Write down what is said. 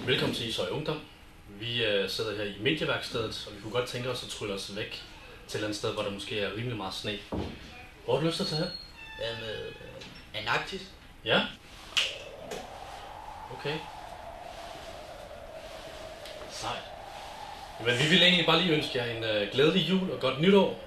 Velkommen til Ishøj Ungdom. Vi sidder her i medieværkstedet, og vi kunne godt tænke os at trylle os væk til et andet sted, hvor der måske er rimelig meget sne. Hvor har du lyst til at tage hen? Antarktis? Ja? Okay. Sejt. Men vi vil egentlig bare lige ønske jer en glædelig jul og godt nytår.